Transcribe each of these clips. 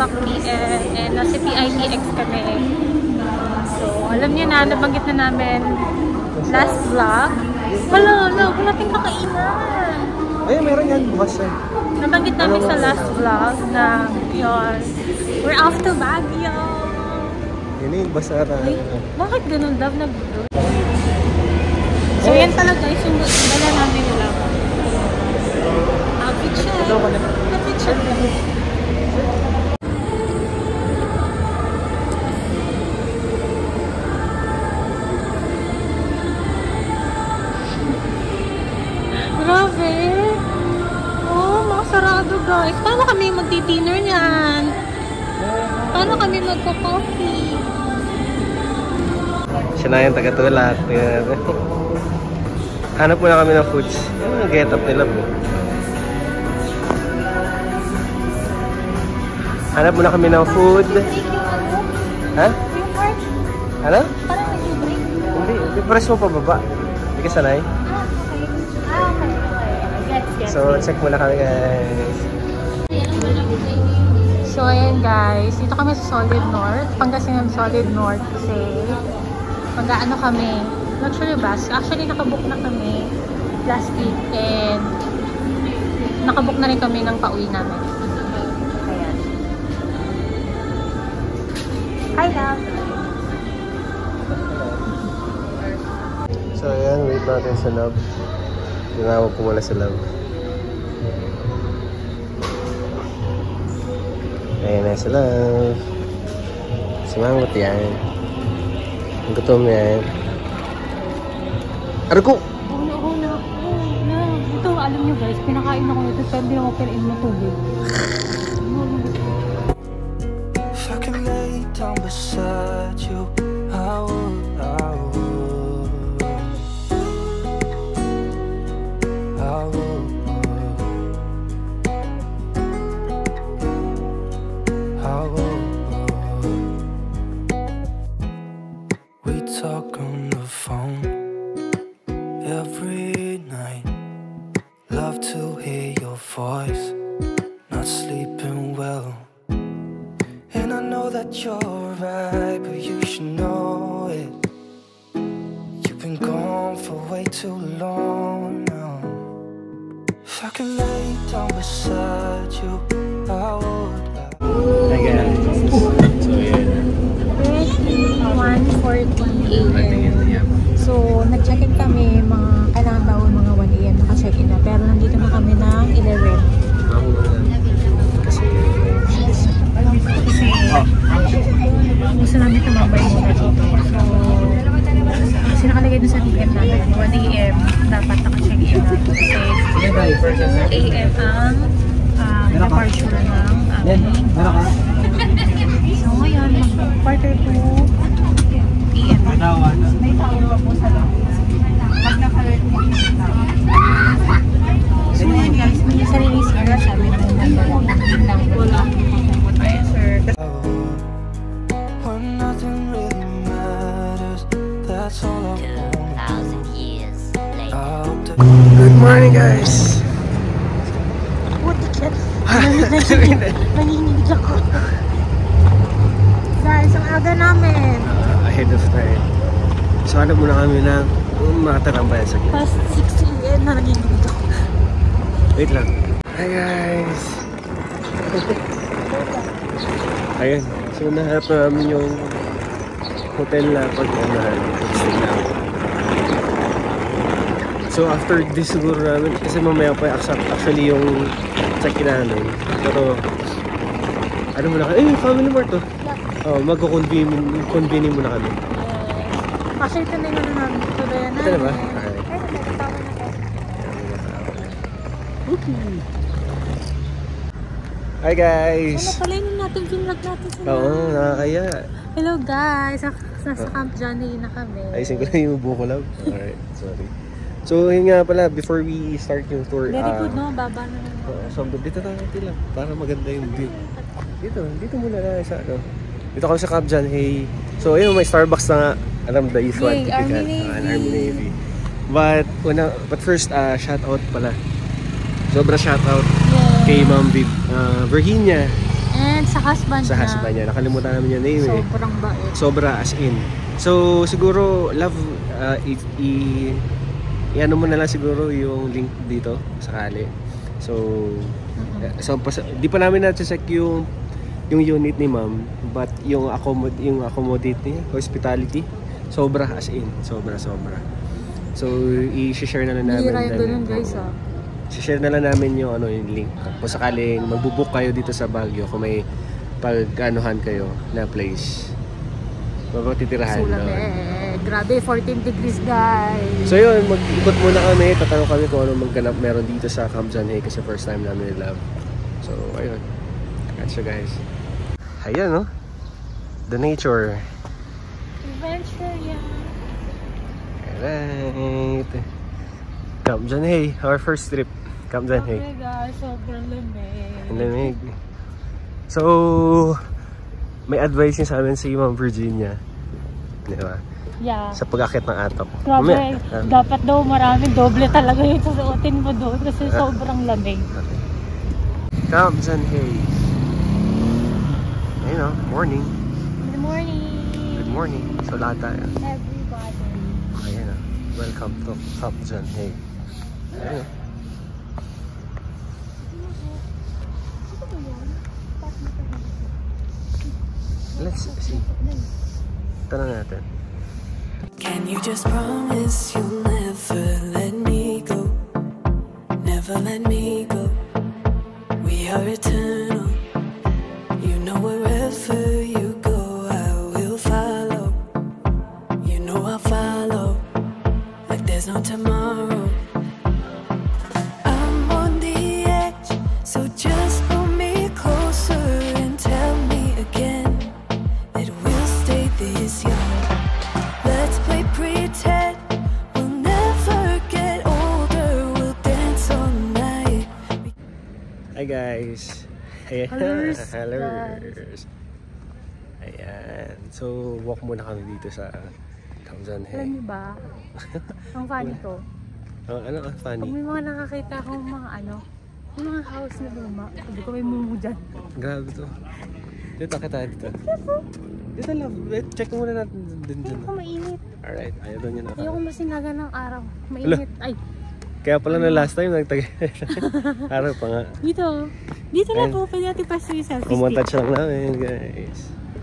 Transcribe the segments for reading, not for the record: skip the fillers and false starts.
o'clock PM and nasa PITX kami. So, alam niyo na, nabanggit na namin last vlog. Wala tayong kakainan. Ay, meron yan. Bukas yan. Nabanggit namin sa last vlog na yun, we're off to Baguio. Yun yung basara. Ay, bakit ganun, love? Nag-vlog? So, yan talaga guys, yung dala namin lang. Picture. Picture. Grabe. Oh, makasarado guys. Paano kami magdi-dinner niyan? Paano kami magko-coffee? Siya na yung taga-tulat. Hanap muna kami ng foods. Yung get up nila po. Hanap muna kami ng food. Ha? Ano? Parang nag-break. Hindi. Press mo pababa. Hindi ka sanay. So, check muna kami guys. So, ayan guys. Dito kami sa Solid North. Pangasinan Solid North kasi mag-ano kami. Luxury bus. Actually, nakabook na kami last week and nakabook na rin kami ng pauwi namin. Ayan. Hi, love! So, ayan. Wait natin sa love. Ginawag ko muna sa love. Ayan na sa love. Sumangot yan. Ang gutom yan. Argo! Na. Ito, alam nyo guys, pinakain ako nito pero hindi ako pinain mo tubig. If I can lay down beside you, I would. We talk on the phone every night. Love to hear your voice. Not sleeping well. And I know that you're right, but you should know it. You've been gone for way too long now. If I could lay down beside you, I would. Hi guys. So yeah. 1:40 AM. So, nag-check-in kami, kailangan daw mga 1 AM naka-check-in na. Pero nandito na kami ng 11. Kasi gusto namin tumambay muna dito. So, kasi nakalagay dun sa ticket namin, 1 AM dapat naka-check-in na. Kasi 2 AM ang departure ng aming. So, ngayon, quarter to PM. May tao po sa loob. Pag naka-alert mo yung tao. So, yan guys, may sarili sila. Sabi mo na lang. Wala akong tayo, sir. When nothing really matters, that's all I want. 2,000 years later. Good morning guys. What the cat? Nanginginig ako. Guys, ang aga namin. Ahead of time. So hanap muna kami ng makatarambay sa gilid. Past 6 AM na nanginginig ako. Wait lang. Hi guys. Ayun. So nahanap na namin yung hotel na pag-unahan. So after this siguro namin, kasi mamaya pa actually yung check-in namin. Pero ano muna kami? Family mart to. Oh, magko-convene muna kami. Actually, ito na yung ano namin. Ito ba yan? Ito na ba? Ay, nagkatawa na to. Okay. Hi guys! Ano pala yun natin, vlog natin sila. Oo, nakakaya. Hello guys! Nasa Camp Johnny na kami. Ayusin ko na yung buko lang. Alright, sorry. So yun nga pala, before we start yung tour, Very good no, baba na lang. so dito lang, para maganda yung view. Dito muna na sa ano. Dito kami sa Camp John. Hey. So ayun, may Starbucks na nga. Alam, the usual. Yay, Army Navy. Army Navy. But first, shout out pala. Sobra shout out kay Ma'am Virginia. And sa husband Sa husband niya. Nakalimutan namin yung name eh. Sobrang bait. Sobra as in. So siguro love i-ano mo na lang siguro yung link dito sakali. So di pa namin na-check yung unit ni ma'am, but yung accommodate niya, hospitality, sobra as in, sobra. So i-share na lang namin. Hindi rin ganun guys ah. I-share na lang namin yung yung link. Kung sakaling magbo-book kayo dito sa Baguio, kung may pag-anuhan kayo na place. Mapatitirahan. Sulat grabe, 14 degrees guys. So yun, mag-ikot muna kami. Tatanong kami kung ano magganap meron dito sa Camp John Hay kasi first time namin nila. So ayun. Catch you guys. Ayan no. The nature. Adventure yan. Alright. Camp John Hay. Our first trip. Camp John Hay. Okay guys, sobrang lamig. Ang lamig. So, may advice niya sa amin si Ma'am Virginia. Di ba? Yeah. Sa pag-akit ng atok. Grabe, dapat daw marami doble talaga yung susuotin mo doon kasi sobrang lamig. Okay. Camp John Hay. Ayun o, morning. Good morning. Good morning. So lahat tayo. Everybody. Ayan o. Welcome to Camp John Hay. Ayun o. Let's see. Tanong natin. Can you just promise you'll never let me go? Never let me go. We are eternal. You know wherever you go, I will follow. You know I'll follow. Like there's no tomorrow. I'm on the edge, so just pull me closer and tell me again that we'll stay this young. Let's play pretend we'll never get older. We'll dance all night. Hi guys. Ayan. Hellos, Hellos. Ayan. So walk muna kami dito sa Camp John Hay. Alam niyo ba? Ang funny ko. Ano ang Pag funny? may mga nakakita akong mga yung mga house na luma, sabi ko may mumu dyan. Grabe to. Dito kita dito. Dito lang. Check muna natin din dyan. Ayoko mainit. Alright. Ayaw doon yun. Ayoko masinaga ng araw. Mainit. Ay, Kaya pala na last time nagtagay. Araw pa nga. dito. Dito na Ayun. po. Pwede natin pa sa selfie stick. Kumontage lang namin guys.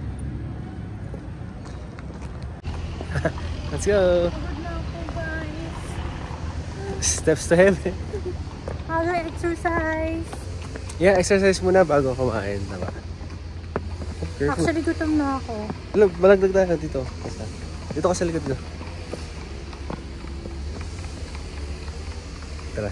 Let's go! Pagod na ako guys. Steps to heaven. Aga exercise. Yeah, exercise muna bago kumain. Diba? Careful. Actually, gutom na ako. Look, malagdag tayo dito. Dito ka sa likod ko. Tara.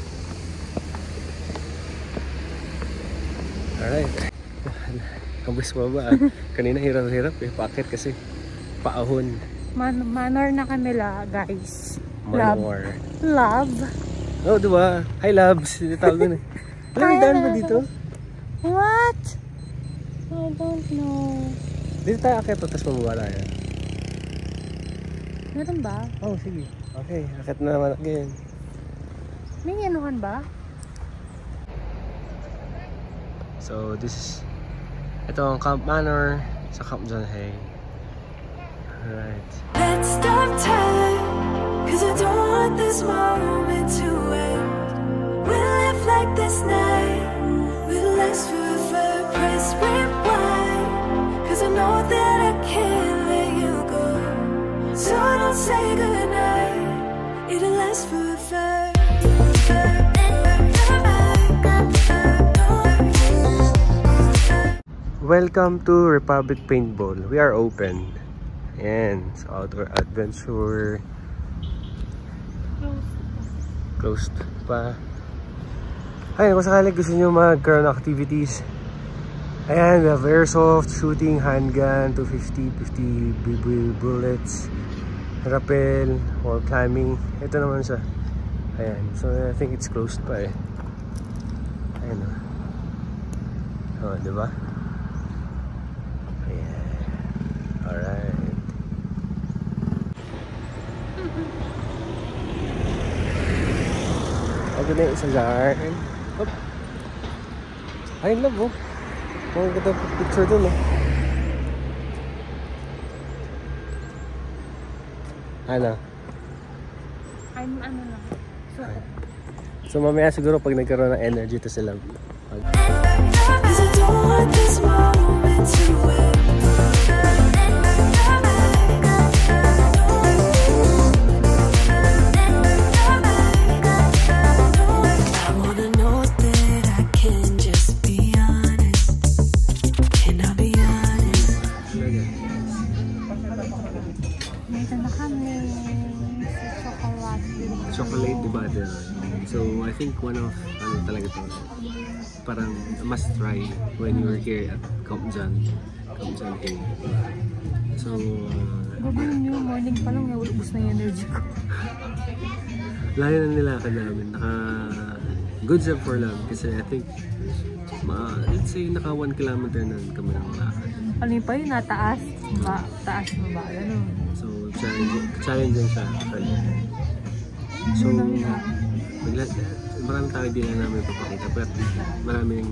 Alright. Kabus mo ba? Kanina hirap-hirap eh. Paakit kasi paahon. Manor na kami guys. Love. Manor. Love. Oh, diba? Hi, loves. Tawag doon eh. Alam, may daan ba dito? What? I don't know. Dito tayo akit, tapos mamabala yan. Meron ba? Oh, sige. Okay, akit na naman again. May anuhan ba? So, this is... Ito ang Camp Manor sa Camp John Hay. Alright. Let's stop time, 'cause I don't want this moment to end. We'll live like this night, we'll last forever. Press rewind, 'cause I know that I can't let you go. So don't say goodnight, it'll last forever. Welcome to Republic Paintball. We are open. Ayan. So, outdoor adventure. Closed pa. Ayan, kung sakali gusto nyo magkaroon ng activities. Ayan, we have airsoft, shooting, handgun, 250, 50 BB bullets, rappel, or climbing. Ito naman siya. Ayan. So, I think it's closed pa eh. Ayan o. Oh, diba? Ayan. Alright. Ito na yung isang garden. Oop. Ay, love oh. Ang ganda picture dun, oh. Ano? I'm ano lang. So mamaya siguro pag nagkaroon ng energy to sila. Chocolate, diba? So I think one of talaga to, parang must try when you were here at Kaumjan Hill. So gagawin nyo, morning pa lang, ubus na yung energy ko. layo na nilakad namin, good job for lang kasi I think let's say naka 1 kilometer na kami ng lakad. Ano yun pa yun, nataas? Taas mo ba? Ano? So challenging siya actually. So maraming tao din na namin papakita, pero maraming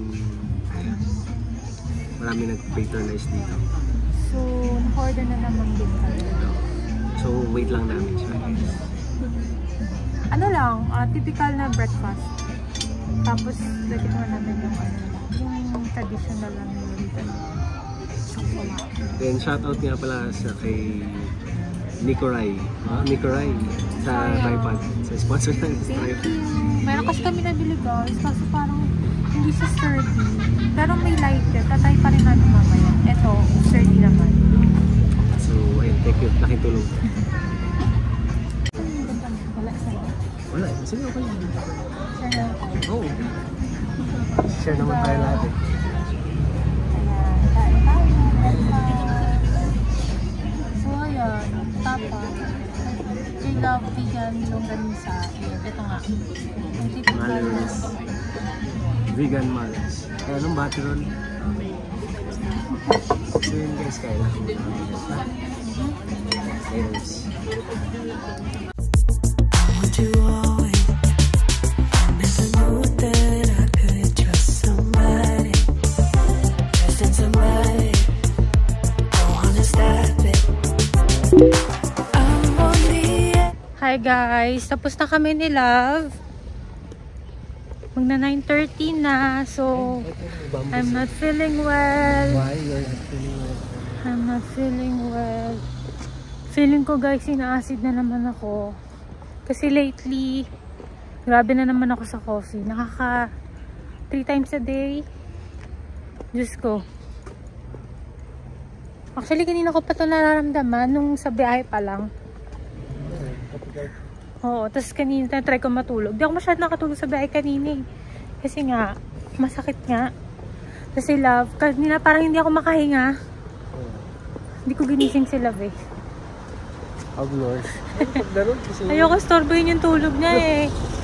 nag-patronize dito. So naka-order na naman din tayo. So wait lang namin siya. Ano lang, typical na breakfast. Tapos lagyan naman namin yung traditional lang dito. Then shoutout nga pala sa kay Nicoray. Nicoray sa Tripod. Sa sponsor ng Tripod. Meron kasi kami nabili guys, kaso parang hindi siya sturdy. Pero may light yun. Tatay pa rin natin mamaya. Ito, sturdy naman. So, ayun, thank you. Laking tulong. Wala sa'yo. Wala. Sige, okay lang. Share na tayo. Oh. Share naman tayo lahat eh. Ayan, kain tayo. So, ayan. Tapos, I love vegan longganisa. Ito nga. Yung typical Mallory's. Vegan Mallory's. Kaya anong bati ron? So yun guys, kaya lang. Yes. Hi guys, tapos na kami ni Love. Magna 9:30 na, so I'm not feeling well. Why you're not feeling well? I'm not feeling well. Feeling ko guys, ina-acid na naman ako. Kasi lately, grabe na naman ako sa coffee. Nakaka 3 times a day. Diyos ko. Actually, kanina ko pa ito nararamdaman nung sa biyahe pa lang. Oo, tapos kanina try ko matulog. Di ako masyadong nakatulog sa biyahe kanina eh. Kasi nga, masakit nga. Kasi Love, kanina parang hindi ako makahinga. Hindi ko ginising si Love eh. Aglor. Ayoko storbohin yung tulog niya eh.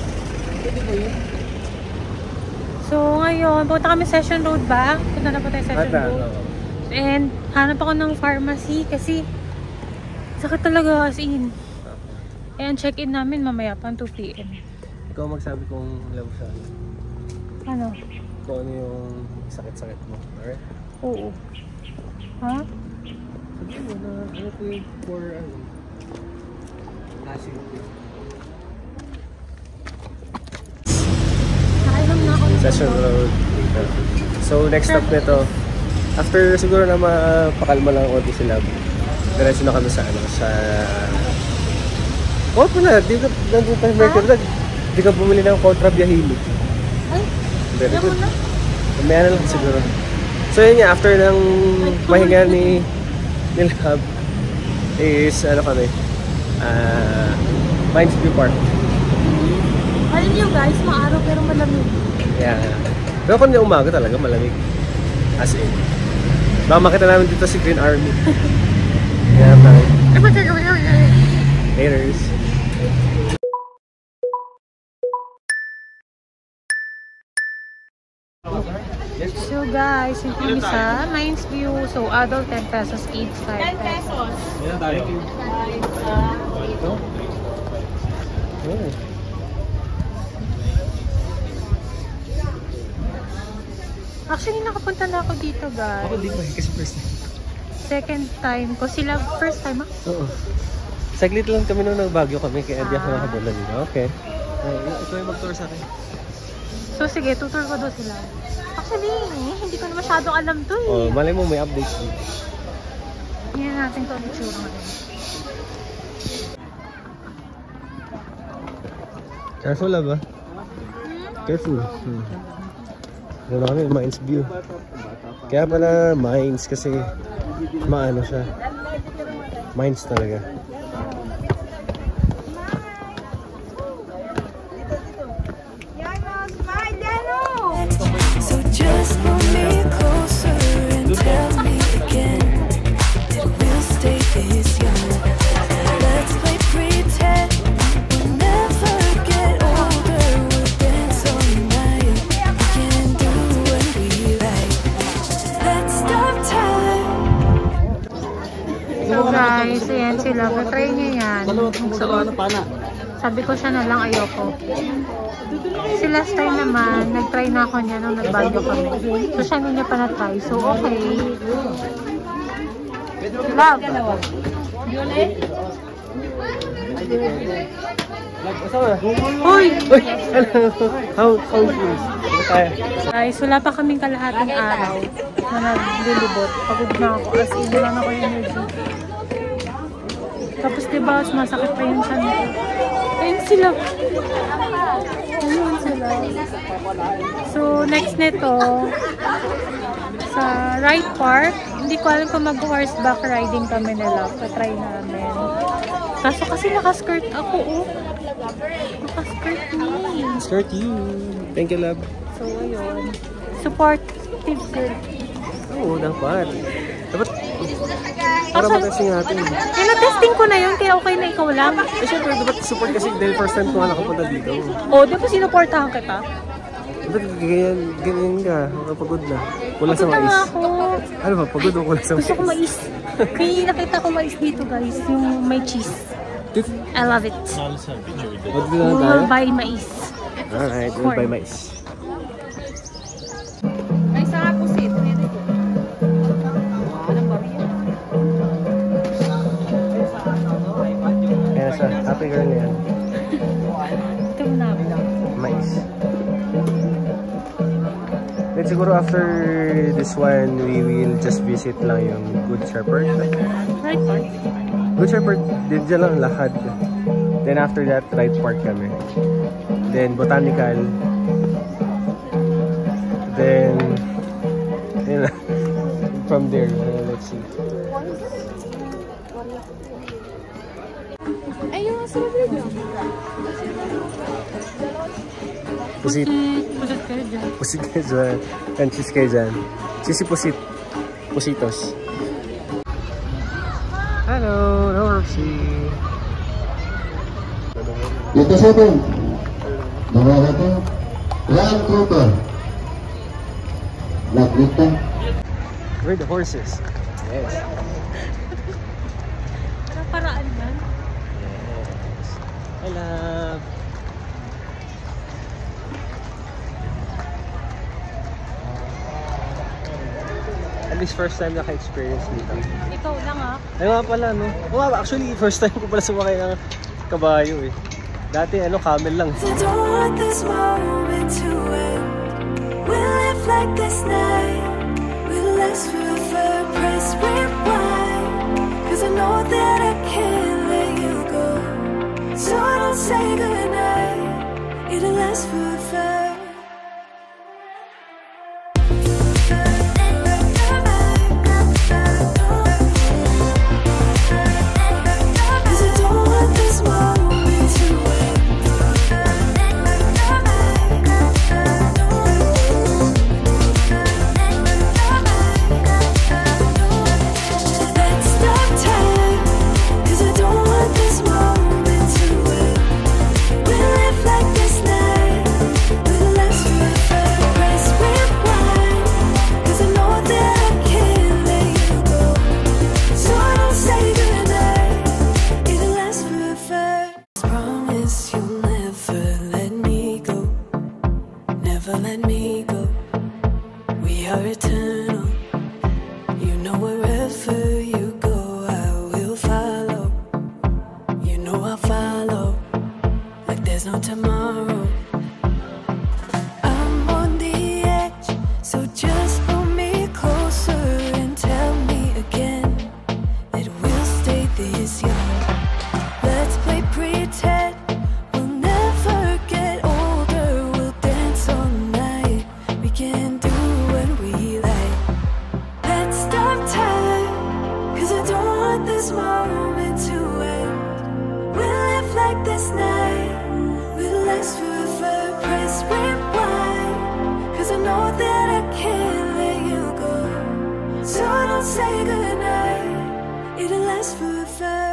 So ngayon, punta kami Session Road ba? Punta na po tayo Session Road. And hanap ako ng pharmacy kasi sakit talaga as in. And check-in namin mamaya pang 2 PM. Ikaw magsabi kung love siya. Ano? Kung ano yung sakit-sakit mo. Alright? Oo. Ha? Sabi mo na ano ko yung for ano? Acid. Nakainom na ako. Session Road. So next stop nito, after siguro na mapakalma lang konti sila, diretso na kami sa ano, sa oh pala, di ka nandun tayo Mercury, di ka bumili ng kontra biyahili. Ay, Very good. na. Mamaya na lang siguro. So yun nga, after ng pahinga ni Love is ano kami, Mines View Park. Alam niyo guys, maaraw pero malamig. Yeah. Pero kung umaga talaga malamig. As in. Baka makita namin dito si Green Army. Yeah, Haters. So guys, yung kami sa Mines View. So adult 10 pesos, kids 5 pesos. Yeah, thank you. Oh. Actually, nakapunta na ako dito, guys. Ako di pa kasi first time. Second time ko. Sila first time, ah? Oo. Saglit lang kami nung nagbagyo kami, kaya di ako nakabula dito. Okay. Ito yung mag-tour sa akin. So, sige, tutor ko doon sila. Actually, hindi ko na masyadong alam to eh. Oh, malay mo may updates dito. Tingnan natin kung ano itsura ngayon. Careful lang ba? Careful. Doon kami, Mines View. Kaya pala Mines kasi maano siya. Mines talaga. So just pull me closer and tell me again that we'll stay this young. Let's play pretend we'll never get older. We'll dance all night. We can do what we like. Let's stop time. So guys, ayan sila. Patry niya yan. Sabi ko siya na lang ayoko. Si last time naman, nag-try na ako niya nung nagbagyo kami. So siya niya pa na-try. So okay. Love. Uy! How you? Guys, wala pa kaming kalahating araw na naglulubot. Pagod na ako. As in, wala na ko yung energy. Tapos diba, masakit pa yung tiyan ko. Ayun sila. Ayun sila. So, next nito, sa Ride Park, hindi ko alam kung mag-horseback riding kami nila. Patry namin. Kaso kasi nakaskirt ako, oh. Nakaskirt me. Skirt you. Thank you, love. So, ayun. Supportive girl. Oo, dapat. Dapat para matesting natin. Testing ko na yun, kaya okay na ikaw lang. Eh, syempre, dapat support kasi dahil first time ko nga nakapunta dito. O, di ba sinuportahan kita? Dapat ganyan ka, nakapagod na. Kulang sa Pagod na mais. nga ako. Ano ba, pagod o kulang sa mais? Gusto ko mais. Kaya nakita ko mais dito, guys. Yung may cheese. I love it. Magdito na tayo? We'll buy mais. Alright, we'll buy mais. May isa nga po sit. Kaya sa happy girl na yan. Ito na lang. Mais. Then siguro after this one, we will just visit lang yung Good Shepherd. Right part. Good Shepherd, dyan lang lakad. Then after that, Ride Park kami. Then Botanical. Then, yun na. From there, let's see. Ayun, sabi ko. Pusit. Pusit kayo dyan. Pusit kayo dyan. And cheese kayo dyan. Sisi Pusit. Pusitos. Hello, Roxy. Ito 7. Numero 2. Land Cooper. Lagrita. Where are the horses? Yes. Parang paraan man. Yes. I love. At least first time naka-experience dito. Ikaw lang ah. Ay nga pala, no? Oo nga, actually, first time ko pala sumakay ng kabayo eh. Dati, camel lang. I don't want this moment to end. We'll live like this night. We'll last forever. Press rewind. 'Cause I know that I can't let you go. So don't say goodnight. It'll last forever. know wherever you go, I will follow. You know I'll follow, like there's no tomorrow. I'm on the edge, so just pull me closer and tell me again that we'll stay this young. Let's play pretend, we'll never get older. We'll dance all night, we can do what we like. Let's stop time, cause I don't want this moment to end. We'll live like this night, we'll last forever. Press rewind, cause I know that I can't let you go. So don't say goodnight, it'll last forever.